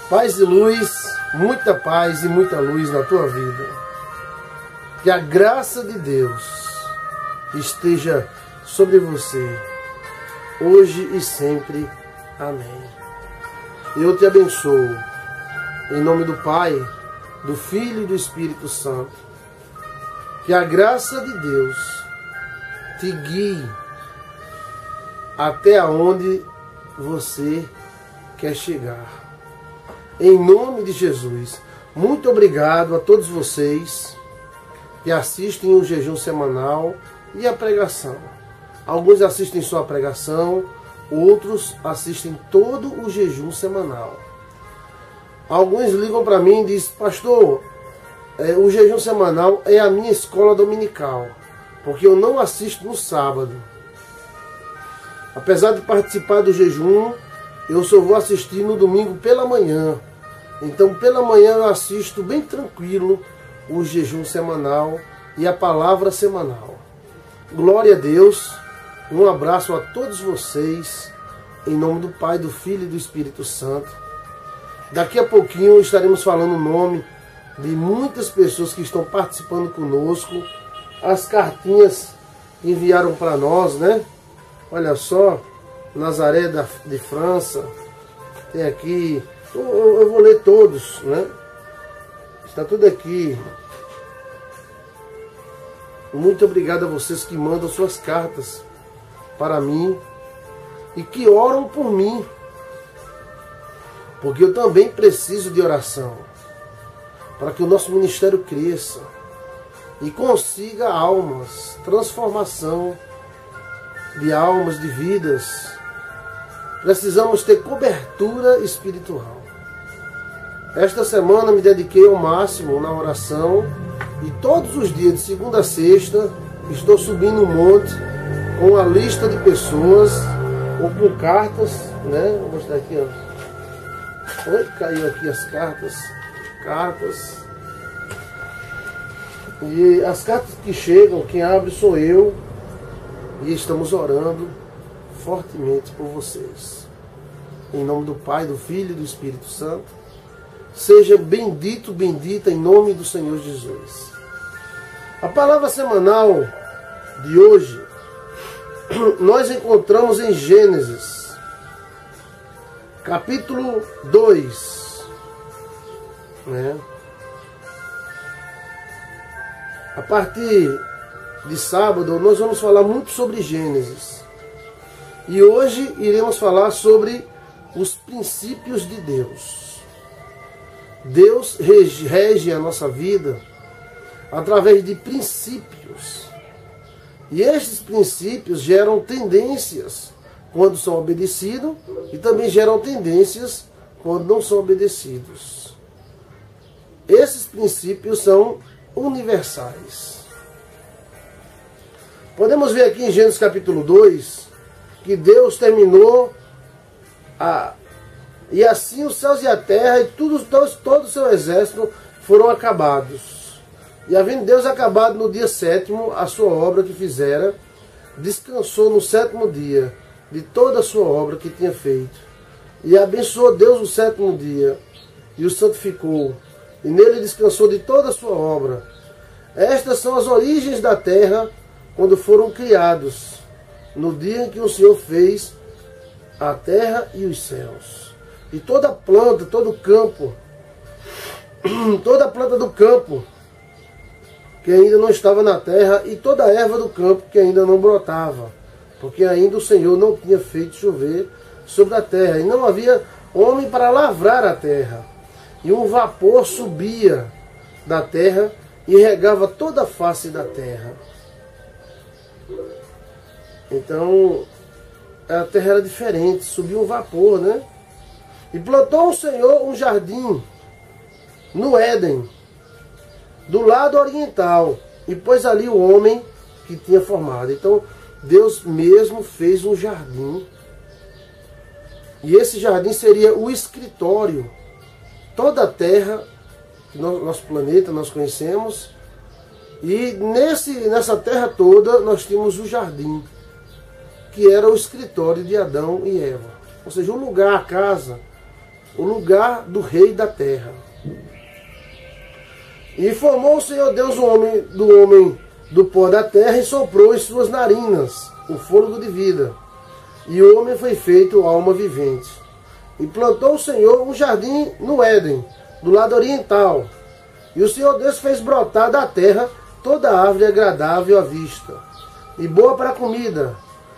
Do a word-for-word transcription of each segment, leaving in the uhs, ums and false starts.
Paz e luz, muita paz e muita luz na tua vida. Que a graça de Deus esteja sobre você, hoje e sempre. Amém. Eu te abençoo, em nome do Pai, do Filho e do Espírito Santo. Que a graça de Deus te guie até onde você quer chegar. Em nome de Jesus, muito obrigado a todos vocês que assistem o jejum semanal e a pregação. Alguns assistem só a pregação, outros assistem todo o jejum semanal. Alguns ligam para mim e dizem: pastor, é, o jejum semanal é a minha escola dominical, porque eu não assisto no sábado. Apesar de participar do jejum, eu só vou assistir no domingo pela manhã. Então, pela manhã eu assisto bem tranquilo o jejum semanal e a palavra semanal. Glória a Deus. Um abraço a todos vocês, em nome do Pai, do Filho e do Espírito Santo. Daqui a pouquinho estaremos falando o nome de muitas pessoas que estão participando conosco. As cartinhas que enviaram para nós, né? Olha só, Nazaré da, de França, tem aqui, eu, eu vou ler todos, né? Está tudo aqui. Muito obrigado a vocês que mandam suas cartas para mim e que oram por mim, porque eu também preciso de oração, para que o nosso ministério cresça e consiga almas, transformação de almas, de vidas. Precisamos ter cobertura espiritual. Esta semana me dediquei ao máximo na oração e todos os dias, de segunda a sexta, estou subindo um monte com a lista de pessoas ou com cartas, né? Vou mostrar aqui, ó. Oi, caiu aqui as cartas. Cartas. E as cartas que chegam, quem abre sou eu. E estamos orando fortemente por vocês. Em nome do Pai, do Filho e do Espírito Santo. Seja bendito, bendita em nome do Senhor Jesus. A palavra semanal de hoje nós encontramos em Gênesis, capítulo dois. Né? A partir de sábado nós vamos falar muito sobre Gênesis. E hoje iremos falar sobre os princípios de Deus. Deus rege, rege a nossa vida através de princípios. E estes princípios geram tendências quando são obedecidos e também geram tendências quando não são obedecidos. Esses princípios são universais. Podemos ver aqui em Gênesis capítulo dois que Deus terminou a, e assim os céus e a terra e tudo, todo, todo o seu exército foram acabados. E havendo Deus acabado no dia sétimo a sua obra que fizera, descansou no sétimo dia de toda a sua obra que tinha feito. E abençoou Deus o sétimo dia e o santificou, e nele descansou de toda a sua obra. Estas são as origens da terra quando foram criados, no dia em que o Senhor fez a terra e os céus. E toda planta, todo campo, toda planta do campo que ainda não estava na terra, e toda a erva do campo que ainda não brotava, porque ainda o Senhor não tinha feito chover sobre a terra, e não havia homem para lavrar a terra. E um vapor subia da terra e regava toda a face da terra. Então, a terra era diferente, subia um vapor, né? E plantou o Senhor um jardim no Éden, do lado oriental, e pôs ali o homem que tinha formado. Então, Deus mesmo fez um jardim. E esse jardim seria o escritório. Toda a terra, que no nosso planeta nós conhecemos, e nesse, nessa terra toda nós tínhamos o jardim, que era o escritório de Adão e Eva. Ou seja, um lugar, a casa, o lugar do rei da terra. E formou o Senhor Deus o homem do homem do pó da terra e soprou em suas narinas o fôlego de vida. E o homem foi feito alma vivente. E plantou o Senhor um jardim no Éden, do lado oriental. E o Senhor Deus fez brotar da terra toda árvore agradável à vista, e boa para a comida,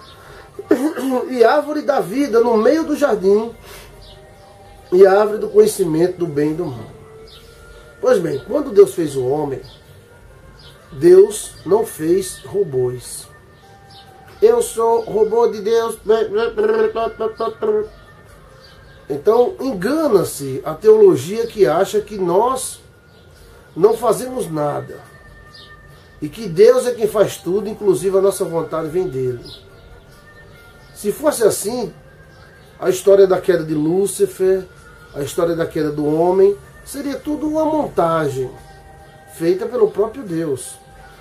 e árvore da vida no meio do jardim, e árvore do conhecimento do bem e do mal. Pois bem, quando Deus fez o homem, Deus não fez robôs. Eu sou robô de Deus. Então, engana-se a teologia que acha que nós não fazemos nada. E que Deus é quem faz tudo, inclusive a nossa vontade vem dele. Se fosse assim, a história da queda de Lúcifer, a história da queda do homem, seria tudo uma montagem feita pelo próprio Deus.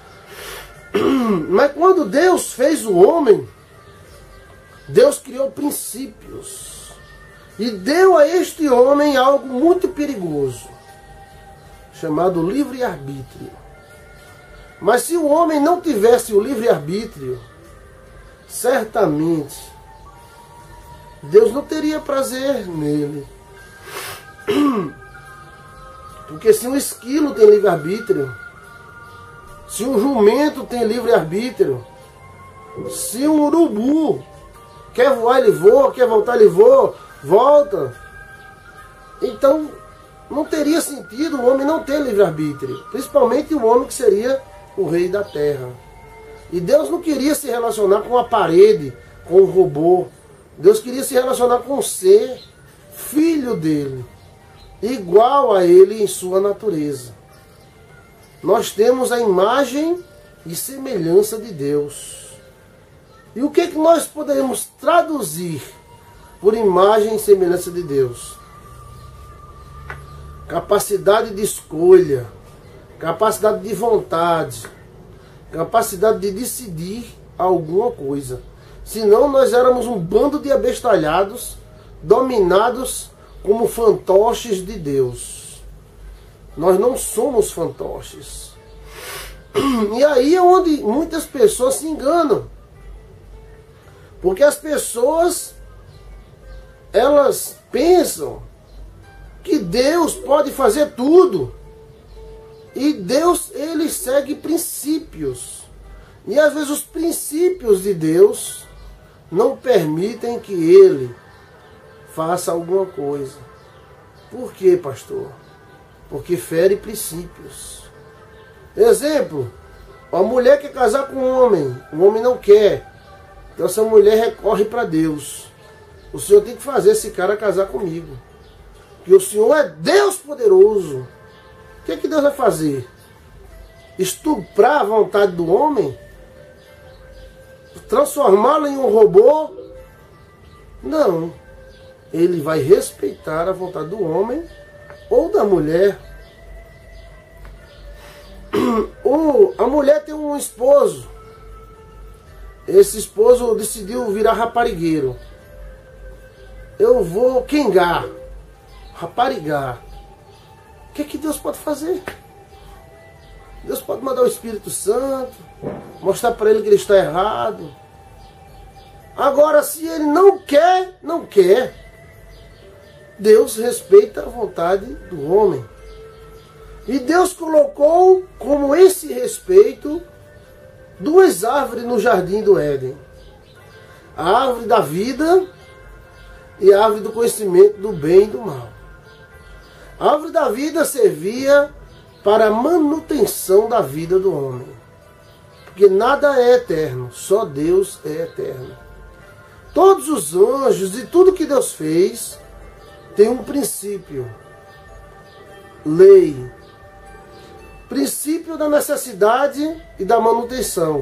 Mas quando Deus fez o homem, Deus criou princípios e deu a este homem algo muito perigoso, chamado livre-arbítrio. Mas se o homem não tivesse o livre-arbítrio, certamente Deus não teria prazer nele. Porque se um esquilo tem livre-arbítrio, se um jumento tem livre-arbítrio, se um urubu quer voar, ele voa, quer voltar, ele voa, volta. Então, não teria sentido o homem não ter livre-arbítrio. Principalmente o homem que seria o rei da terra. E Deus não queria se relacionar com a parede, com o robô. Deus queria se relacionar com o ser, filho dele, igual a ele em sua natureza. Nós temos a imagem e semelhança de Deus. E o que, que nós podemos traduzir por imagem e semelhança de Deus? Capacidade de escolha, capacidade de vontade, capacidade de decidir alguma coisa. Senão nós éramos um bando de abestalhados, dominados como fantoches de Deus. Nós não somos fantoches. E aí é onde muitas pessoas se enganam. Porque as pessoas, elas pensam que Deus pode fazer tudo. E Deus, ele segue princípios. E às vezes os princípios de Deus não permitem que ele faça alguma coisa. Por quê, pastor? Porque fere princípios. Exemplo, a mulher quer casar com um homem, o homem não quer. Então essa mulher recorre para Deus. O Senhor tem que fazer esse cara casar comigo. Porque o Senhor é Deus poderoso. O que é que Deus vai fazer? Estuprar a vontade do homem? Transformá-lo em um robô? Não. Ele vai respeitar a vontade do homem ou da mulher. O, a mulher tem um esposo. Esse esposo decidiu virar raparigueiro. Eu vou quengar, raparigar. O que é que Deus pode fazer? Deus pode mandar o Espírito Santo, mostrar para ele que ele está errado. Agora, se ele não quer, não quer. Deus respeita a vontade do homem. E Deus colocou como esse respeito duas árvores no jardim do Éden. A árvore da vida e a árvore do conhecimento do bem e do mal. A árvore da vida servia para a manutenção da vida do homem. Porque nada é eterno, só Deus é eterno. Todos os anjos e tudo que Deus fez tem um princípio, lei, princípio da necessidade e da manutenção.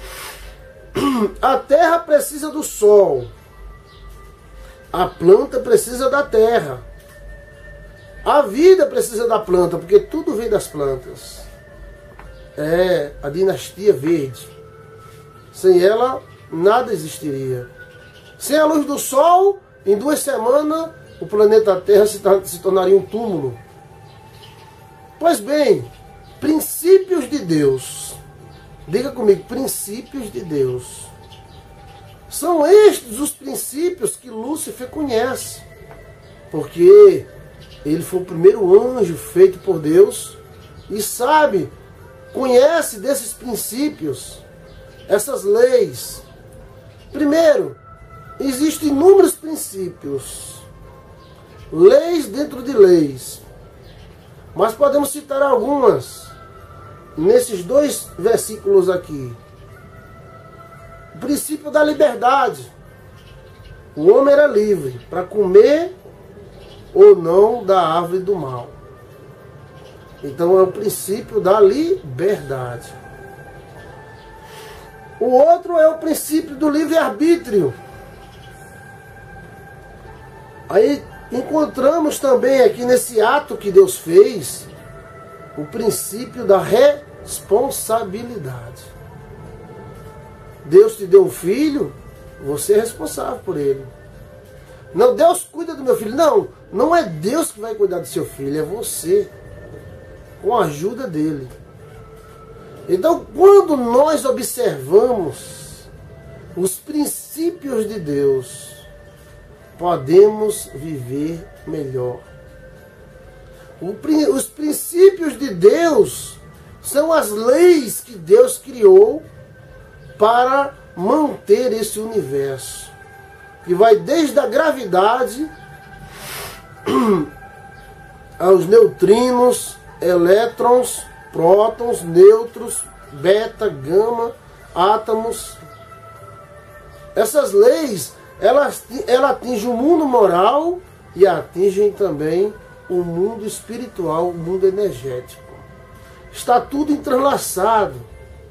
A terra precisa do sol, a planta precisa da terra, a vida precisa da planta, porque tudo vem das plantas. É a dinastia verde. Sem ela, nada existiria. Sem a luz do sol, em duas semanas, o planeta Terra se, se tornaria um túmulo. Pois bem, princípios de Deus. Diga comigo, princípios de Deus. São estes os princípios que Lúcifer conhece. Porque ele foi o primeiro anjo feito por Deus e sabe, conhece desses princípios, essas leis. Primeiro, existem inúmeros princípios, leis dentro de leis, mas podemos citar algumas nesses dois versículos aqui. O princípio da liberdade. O homem era livre para comer ou não da árvore do mal. Então é o princípio da liberdade. O outro é o princípio do livre-arbítrio. Aí encontramos também aqui nesse ato que Deus fez o princípio da responsabilidade. Deus te deu um filho, você é responsável por ele. Não, Deus cuida do meu filho. Não, não é Deus que vai cuidar do seu filho, é você, com a ajuda dele. Então, quando nós observamos os princípios de Deus, podemos viver melhor. O, os princípios de Deus são as leis que Deus criou para manter esse universo, que vai desde a gravidade aos neutrinos, elétrons, prótons, nêutrons, beta, gama, átomos. Essas leis, elas, elas atingem o mundo moral e atingem também o mundo espiritual, o mundo energético. Está tudo entrelaçado.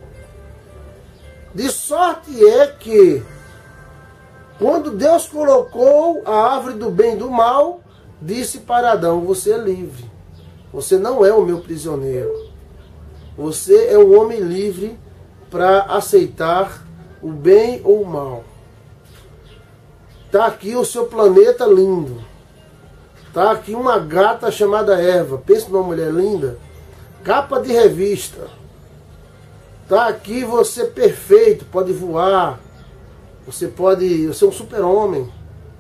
De sorte é que, quando Deus colocou a árvore do bem e do mal, disse para Adão: você é livre. Você não é o meu prisioneiro. Você é um homem livre para aceitar o bem ou o mal. Está aqui o seu planeta lindo. Está aqui uma gata chamada Eva. Pensa numa mulher linda. Capa de revista. Está aqui você perfeito, pode voar. Você pode... Você é um super-homem.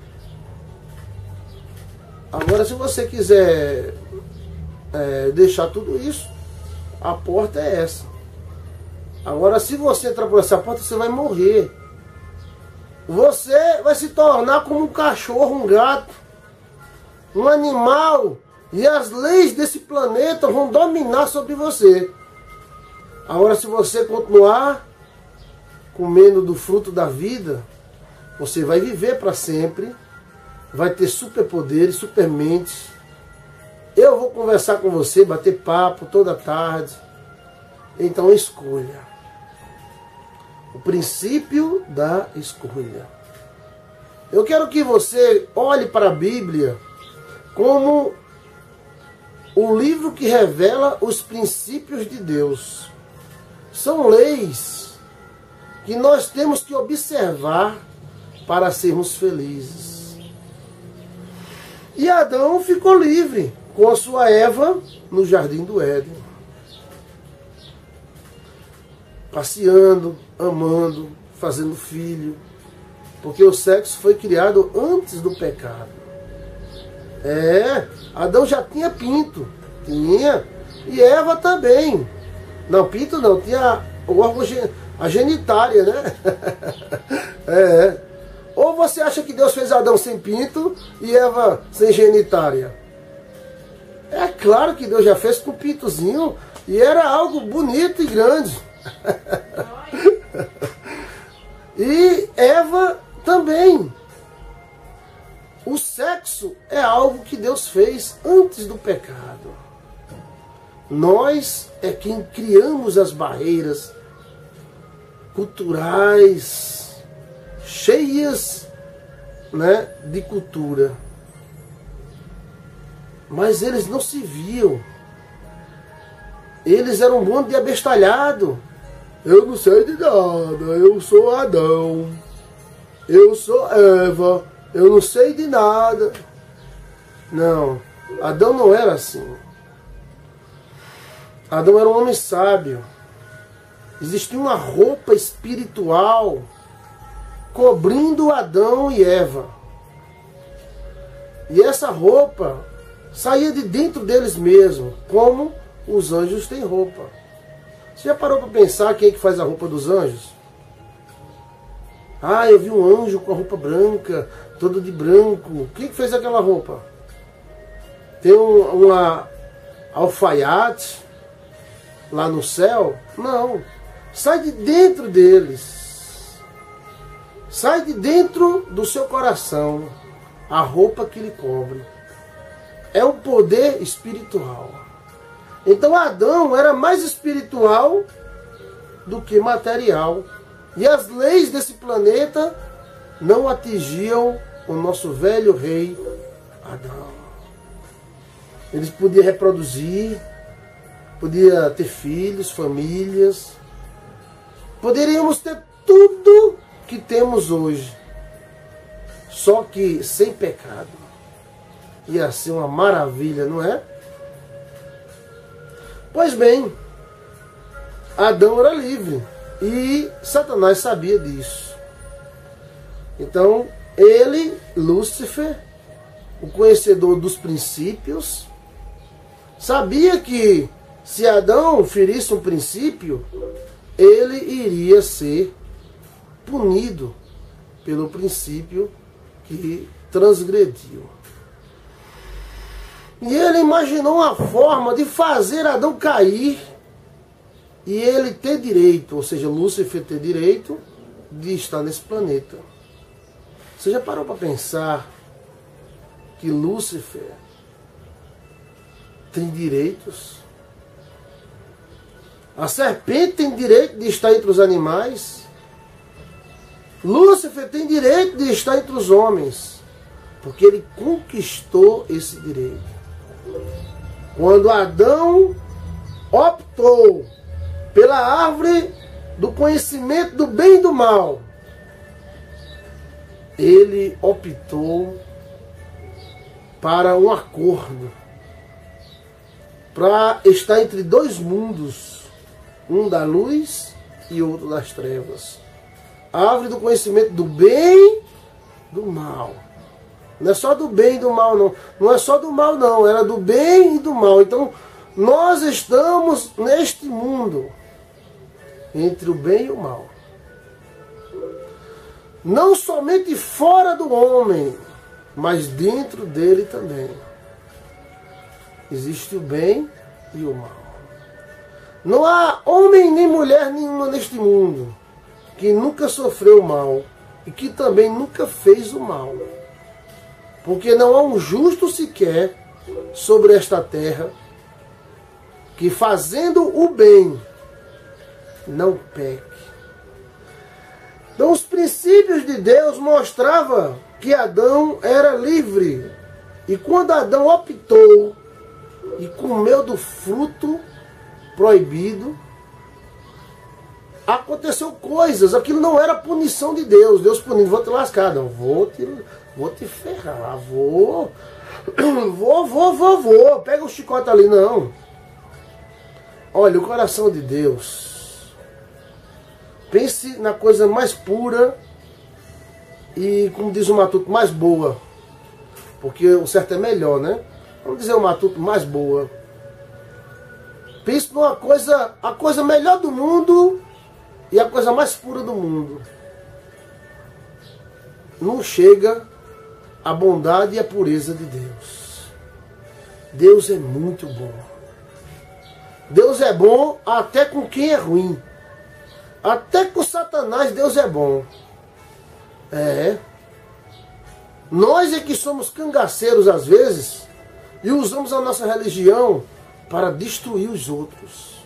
Agora, se você quiser é, deixar tudo isso, a porta é essa. Agora, se você entrar por essa porta, você vai morrer. Você vai se tornar como um cachorro, um gato, um animal. E as leis desse planeta vão dominar sobre você. Agora, se você continuar comendo do fruto da vida, você vai viver para sempre. Vai ter superpoderes, supermentes. Eu vou conversar com você, bater papo toda tarde. Então escolha. O princípio da escolha. Eu quero que você olhe para a Bíblia como o livro que revela os princípios de Deus. São leis que nós temos que observar para sermos felizes. E Adão ficou livre com a sua Eva no jardim do Éden. Passeando, amando, fazendo filho. Porque o sexo foi criado antes do pecado. É, Adão já tinha pinto. Tinha. E Eva também. Não, pinto não, tinha o órgão, a genitária, né? É. Ou você acha que Deus fez Adão sem pinto e Eva sem genitária? É claro que Deus já fez com pintozinho e era algo bonito e grande. E Eva também. O sexo é algo que Deus fez antes do pecado. Nós é quem criamos as barreiras culturais, cheias, né, de cultura. Mas eles não se viam. Eles eram um monte de abestalhado. Eu não sei de nada, eu sou Adão, eu sou Eva, eu não sei de nada. Não, Adão não era assim. Adão era um homem sábio. Existia uma roupa espiritual cobrindo Adão e Eva. E essa roupa saía de dentro deles mesmos, como os anjos têm roupa. Você já parou para pensar quem é que faz a roupa dos anjos? Ah, eu vi um anjo com a roupa branca, todo de branco. Quem que fez aquela roupa? Tem um, uma alfaiate lá no céu? Não. Sai de dentro deles. Sai de dentro do seu coração a roupa que lhe cobre. É um poder espiritual. Então Adão era mais espiritual do que material. E as leis desse planeta não atingiam o nosso velho rei Adão. Eles podiam reproduzir, podia ter filhos, famílias. Poderíamos ter tudo que temos hoje. Só que sem pecado. Ia ser uma maravilha, não é? Pois bem, Adão era livre. E Satanás sabia disso. Então, ele, Lúcifer, o conhecedor dos princípios, sabia que se Adão ferisse um princípio, ele iria ser punido pelo princípio que transgrediu. E ele imaginou uma forma de fazer Adão cair e ele ter direito, ou seja, Lúcifer ter direito de estar nesse planeta. Você já parou para pensar que Lúcifer tem direitos? A serpente tem direito de estar entre os animais. Lúcifer tem direito de estar entre os homens, porque ele conquistou esse direito. Quando Adão optou pela árvore do conhecimento do bem e do mal, ele optou para um acordo, para estar entre dois mundos, um da luz e outro das trevas. A árvore do conhecimento do bem e do mal. Não é só do bem e do mal, não. Não é só do mal, não. Era do bem e do mal. Então, nós estamos neste mundo entre o bem e o mal. Não somente fora do homem, mas dentro dele também. Existe o bem e o mal. Não há homem nem mulher nenhuma neste mundo que nunca sofreu o mal e que também nunca fez o mal. Porque não há um justo sequer sobre esta terra que fazendo o bem não peque. Então os princípios de Deus mostravam que Adão era livre. E quando Adão optou e comeu do fruto proibido, aconteceu coisas. Aquilo não era punição de Deus. Deus punindo, vou te lascar, não, vou te, vou te ferrar, vou, vou, vou, vou, vou, pega o chicote ali, não. Olha, o coração de Deus, pense na coisa mais pura e, como diz o Matuto, mais boa, porque o certo é melhor, né? Vamos dizer o Matuto, mais boa. Pense numa coisa, a coisa melhor do mundo e a coisa mais pura do mundo. Não chega a bondade e a pureza de Deus. Deus é muito bom. Deus é bom até com quem é ruim. Até com Satanás Deus é bom. É. Nós é que somos cangaceiros às vezes e usamos a nossa religião para destruir os outros.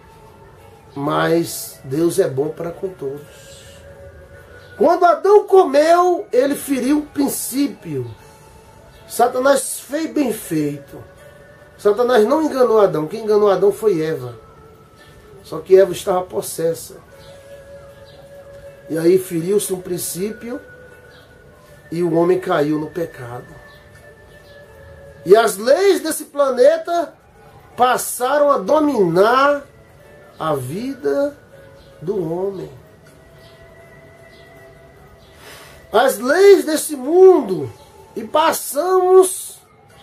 Mas Deus é bom para com todos. Quando Adão comeu, ele feriu o princípio. Satanás fez bem feito. Satanás não enganou Adão. Quem enganou Adão foi Eva. Só que Eva estava possessa. E aí feriu-se um princípio e o homem caiu no pecado. E as leis desse planeta passaram a dominar a vida do homem. As leis desse mundo, e passamos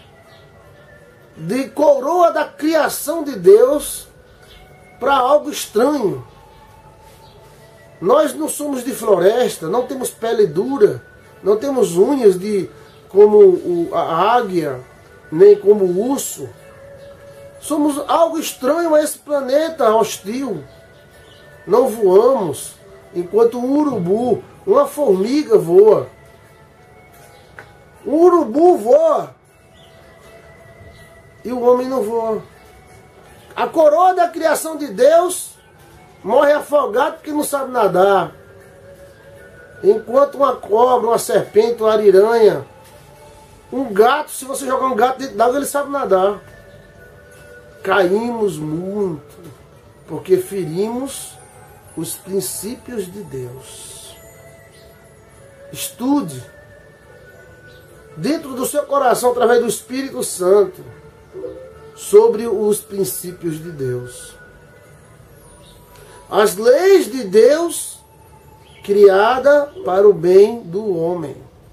de coroa da criação de Deus para algo estranho. Nós não somos de floresta, não temos pele dura, não temos unhas de como o, a águia, nem como o urso. Somos algo estranho a esse planeta hostil. Não voamos, enquanto um urubu, uma formiga voa. O urubu voa e o homem não voa. A coroa da criação de Deus morre afogado porque não sabe nadar. Enquanto uma cobra, uma serpente, uma ariranha, um gato, se você jogar um gato dentro d'água, ele sabe nadar. Caímos muito porque ferimos os princípios de Deus. Estude dentro do seu coração, através do Espírito Santo, sobre os princípios de Deus. As leis de Deus, criada para o bem do homem.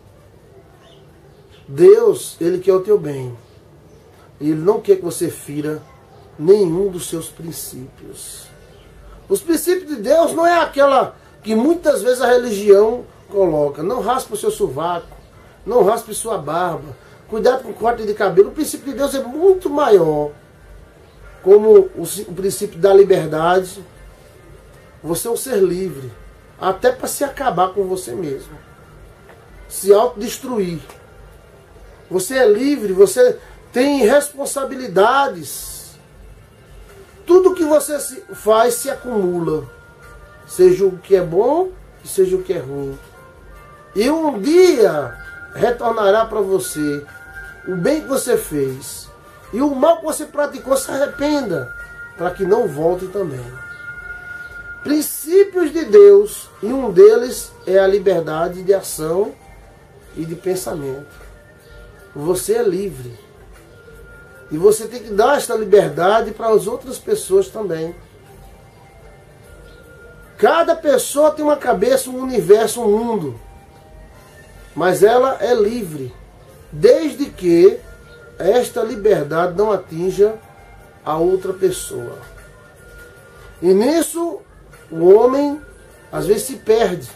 Deus, Ele quer o teu bem. Ele não quer que você fira nenhum dos seus princípios. Os princípios de Deus não é aquela que muitas vezes a religião coloca. Não raspa o seu sovaco, não raspe sua barba, cuidado com o corte de cabelo. O princípio de Deus é muito maior. Como o, o princípio da liberdade. Você é um ser livre, até para se acabar com você mesmo, se autodestruir. Você é livre, você tem responsabilidades. Tudo que você faz se acumula, seja o que é bom e seja o que é ruim. E um dia retornará para você o bem que você fez. E o mal que você praticou, se arrependa, para que não volte também. Princípios de Deus, e um deles é a liberdade de ação e de pensamento. Você é livre. E você tem que dar esta liberdade para as outras pessoas também. Cada pessoa tem uma cabeça, um universo, um mundo. Mas ela é livre, desde que esta liberdade não atinja a outra pessoa. E nisso, o homem às vezes se perde,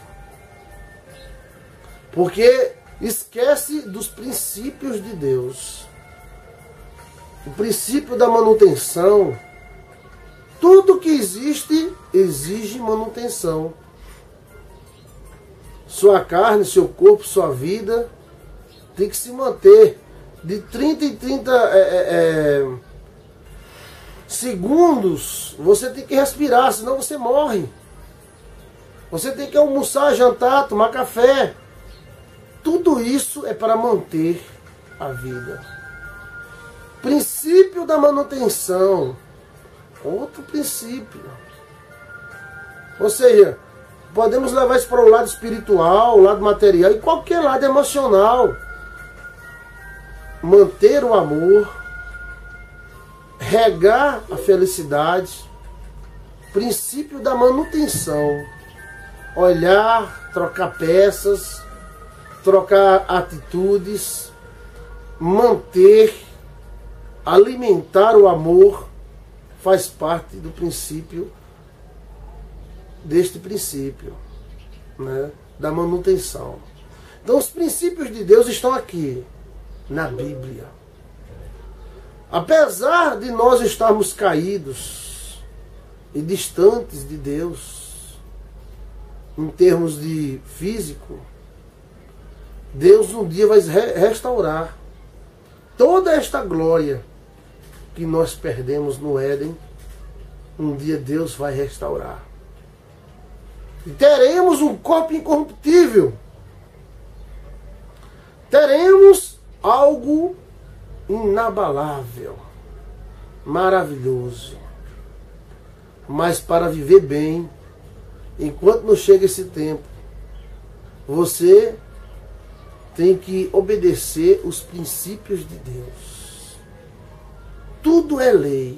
porque esquece dos princípios de Deus. O princípio da manutenção. Tudo que existe exige manutenção. Sua carne, seu corpo, sua vida tem que se manter de trinta em trinta é, é, segundos. Você tem que respirar, senão você morre. Você tem que almoçar, jantar, tomar café. Tudo isso é para manter a vida. Princípio da manutenção. Outro princípio. Ou seja, podemos levar isso para o lado espiritual, o lado material e qualquer lado emocional. Manter o amor, regar a felicidade, princípio da manutenção. Olhar, trocar peças, trocar atitudes, manter, alimentar o amor, faz parte do princípio, deste princípio, né, da manutenção. Então os princípios de Deus estão aqui, na Bíblia. Apesar de nós estarmos caídos e distantes de Deus, em termos de físico, Deus um dia vai restaurar toda esta glória que nós perdemos no Éden. Um dia Deus vai restaurar. E teremos um corpo incorruptível. Teremos algo inabalável, maravilhoso. Mas para viver bem, enquanto não chega esse tempo, você tem que obedecer os princípios de Deus. tudo é lei.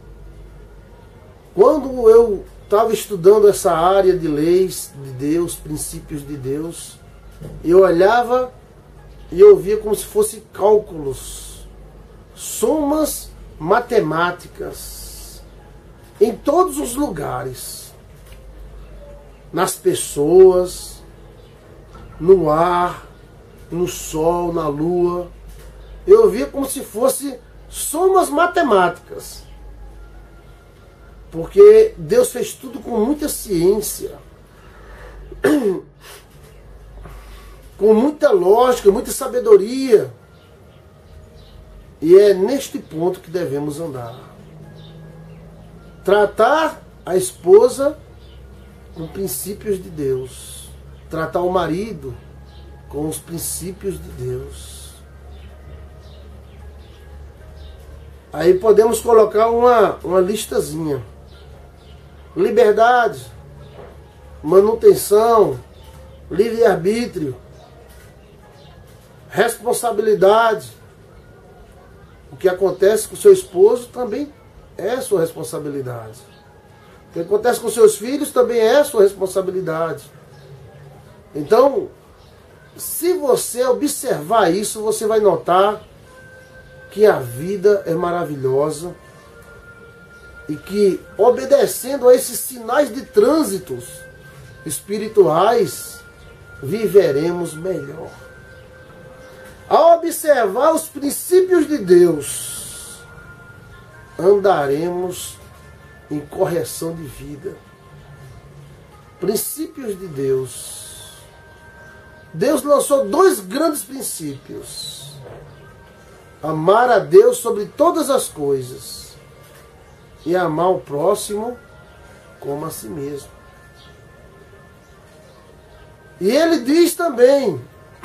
Quando eu estava estudando essa área de leis de Deus, princípios de Deus, eu olhava e eu via como se fossem cálculos, somas matemáticas, em todos os lugares, nas pessoas, no ar, no sol, na lua. Eu via como se fosse somas matemáticas. Porque Deus fez tudo com muita ciência, com muita lógica, muita sabedoria. E é neste ponto que devemos andar. Tratar a esposa com princípios de Deus. Tratar o marido com os princípios de Deus. Aí podemos colocar uma, uma listazinha. Liberdade, manutenção, livre-arbítrio, responsabilidade. O que acontece com o seu esposo também é sua responsabilidade. O que acontece com seus filhos também é sua responsabilidade. Então, se você observar isso, você vai notar que a vida é maravilhosa e que, obedecendo a esses sinais de trânsitos espirituais, viveremos melhor. Ao observar os princípios de Deus, andaremos em correção de vida. Princípios de Deus. Deus lançou dois grandes princípios: amar a Deus sobre todas as coisas e amar o próximo como a si mesmo. E ele diz também: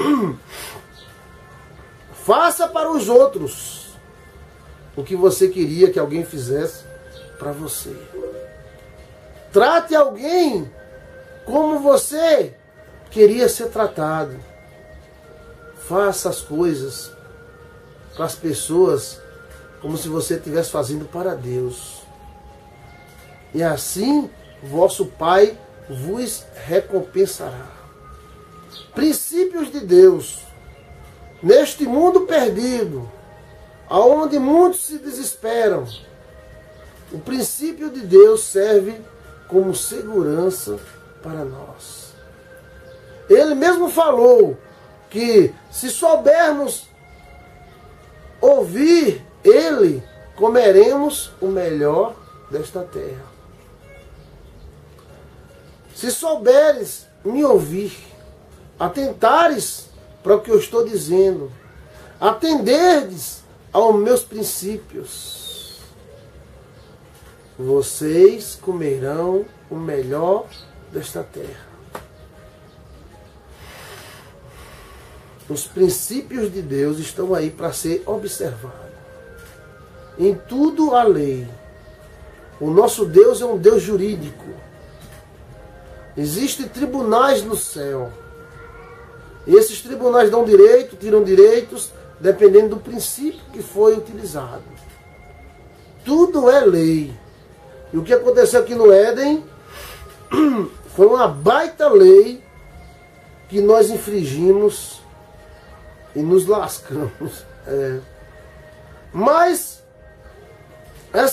faça para os outros o que você queria que alguém fizesse para você. Trate alguém como você queria ser tratado. Faça as coisas para as pessoas como se você estivesse fazendo para Deus. E assim vosso Pai vos recompensará. Princípios de Deus. Neste mundo perdido, aonde muitos se desesperam, o princípio de Deus serve como segurança para nós. Ele mesmo falou que se soubermos ouvir Ele, comeremos o melhor desta terra. Se souberes me ouvir, atentares para o que eu estou dizendo, atenderdes aos meus princípios, vocês comerão o melhor desta terra. Os princípios de Deus estão aí para ser observados. Em tudo há lei. O nosso Deus é um Deus jurídico. Existem tribunais no céu. E esses tribunais dão direito, tiram direitos, dependendo do princípio que foi utilizado. Tudo é lei. E o que aconteceu aqui no Éden foi uma baita lei que nós infringimos e nos lascamos. É. Mas